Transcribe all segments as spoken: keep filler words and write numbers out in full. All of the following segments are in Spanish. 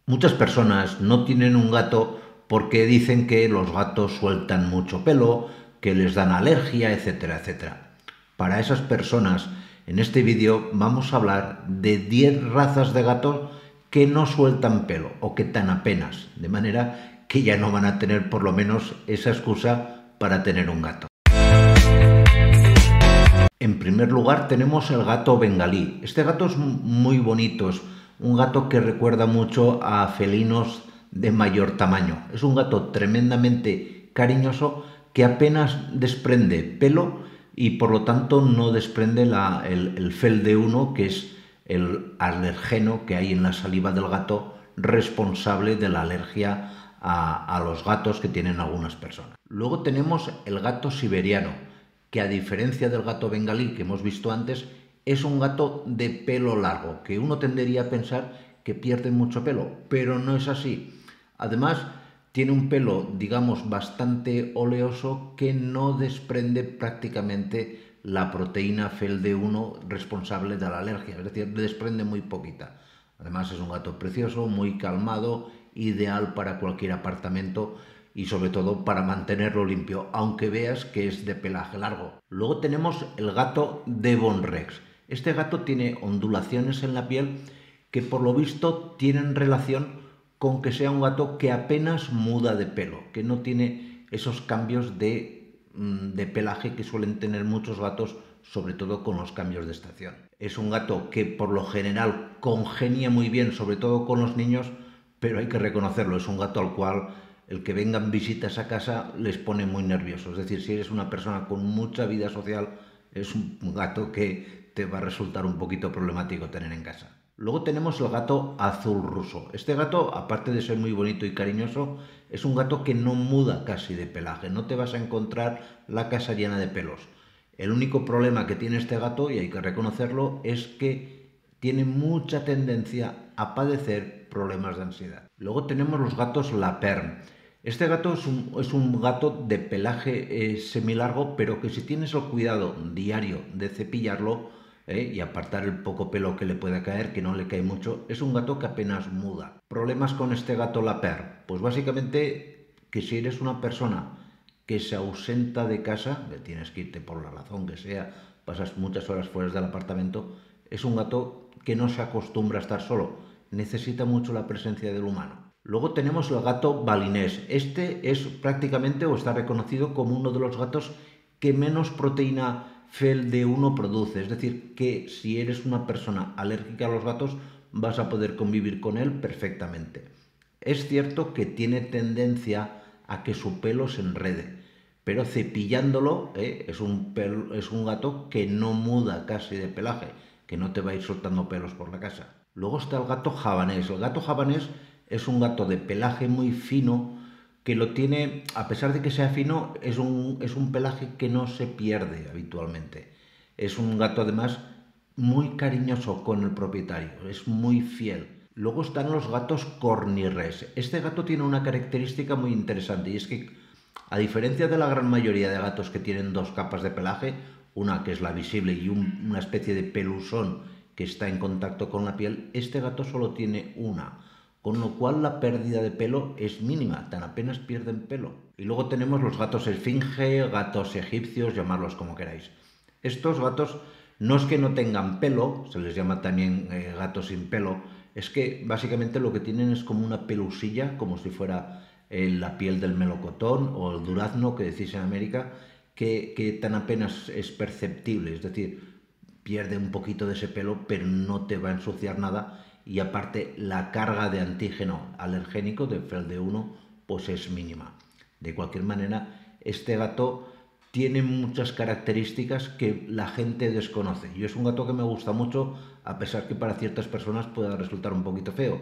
Muchas personas no tienen un gato porque dicen que los gatos sueltan mucho pelo, que les dan alergia, etcétera, etcétera. Para esas personas, en este vídeo vamos a hablar de diez razas de gatos que no sueltan pelo o que tan apenas, de manera que ya no van a tener por lo menos esa excusa para tener un gato. En primer lugar tenemos el gato bengalí. Este gato es muy bonito, es un gato que recuerda mucho a felinos de mayor tamaño. Es un gato tremendamente cariñoso que apenas desprende pelo y por lo tanto no desprende la, el, el fel de uno, que es el alergeno que hay en la saliva del gato responsable de la alergia a, a los gatos que tienen algunas personas. Luego tenemos el gato siberiano, que a diferencia del gato bengalí que hemos visto antes, es un gato de pelo largo, que uno tendería a pensar que pierde mucho pelo, pero no es así. Además, tiene un pelo, digamos, bastante oleoso que no desprende prácticamente la proteína fel de uno responsable de la alergia, es decir, desprende muy poquita. Además es un gato precioso, muy calmado, ideal para cualquier apartamento y sobre todo para mantenerlo limpio, aunque veas que es de pelaje largo. Luego tenemos el gato Devon Rex. Este gato tiene ondulaciones en la piel que por lo visto tienen relación con que sea un gato que apenas muda de pelo, que no tiene esos cambios de, de pelaje que suelen tener muchos gatos, sobre todo con los cambios de estación. Es un gato que por lo general congenia muy bien, sobre todo con los niños, pero hay que reconocerlo, es un gato al cual el que vengan visitas a casa les pone muy nerviosos. Es decir, si eres una persona con mucha vida social, es un gato que te va a resultar un poquito problemático tener en casa. Luego tenemos el gato azul ruso. Este gato, aparte de ser muy bonito y cariñoso, es un gato que no muda casi de pelaje. No te vas a encontrar la casa llena de pelos. El único problema que tiene este gato, y hay que reconocerlo, es que tiene mucha tendencia a padecer problemas de ansiedad. Luego tenemos los gatos Lapern. Este gato es un, es un gato de pelaje eh, semilargo, pero que si tienes el cuidado diario de cepillarlo eh, y apartar el poco pelo que le pueda caer, que no le cae mucho, es un gato que apenas muda. ¿Problemas con este gato Lapern? Pues básicamente que si eres una persona que se ausenta de casa, tienes que irte por la razón que sea, pasas muchas horas fuera del apartamento, es un gato que no se acostumbra a estar solo, necesita mucho la presencia del humano. Luego tenemos el gato balinés. Este es prácticamente o está reconocido como uno de los gatos que menos proteína fel de uno produce. Es decir, que si eres una persona alérgica a los gatos vas a poder convivir con él perfectamente. Es cierto que tiene tendencia a que su pelo se enrede, pero cepillándolo eh, es, un pelo, es un gato que no muda casi de pelaje, que no te va a ir soltando pelos por la casa. Luego está el gato javanés. El gato javanés es un gato de pelaje muy fino que lo tiene, a pesar de que sea fino, es un, es un pelaje que no se pierde habitualmente. Es un gato además muy cariñoso con el propietario, es muy fiel. Luego están los gatos cornirres. Este gato tiene una característica muy interesante y es que, a diferencia de la gran mayoría de gatos que tienen dos capas de pelaje, una que es la visible y un, una especie de pelusón que está en contacto con la piel, este gato solo tiene una, con lo cual la pérdida de pelo es mínima, tan apenas pierden pelo. Y luego tenemos los gatos esfinge, gatos egipcios, llamarlos como queráis. Estos gatos no es que no tengan pelo, se les llama también eh, gatos sin pelo, es que básicamente lo que tienen es como una pelusilla, como si fuera eh, la piel del melocotón o el durazno que decís en América, que, que tan apenas es perceptible, es decir, pierde un poquito de ese pelo, pero no te va a ensuciar nada y aparte la carga de antígeno alergénico de fel de uno pues es mínima. De cualquier manera, este gato tiene muchas características que la gente desconoce. Y es un gato que me gusta mucho, a pesar que para ciertas personas pueda resultar un poquito feo.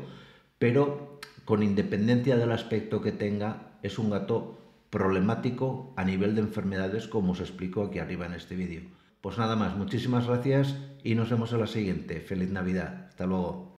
Pero con independencia del aspecto que tenga, es un gato problemático a nivel de enfermedades, como os explico aquí arriba en este vídeo. Pues nada más, muchísimas gracias y nos vemos en la siguiente. Feliz Navidad. Hasta luego.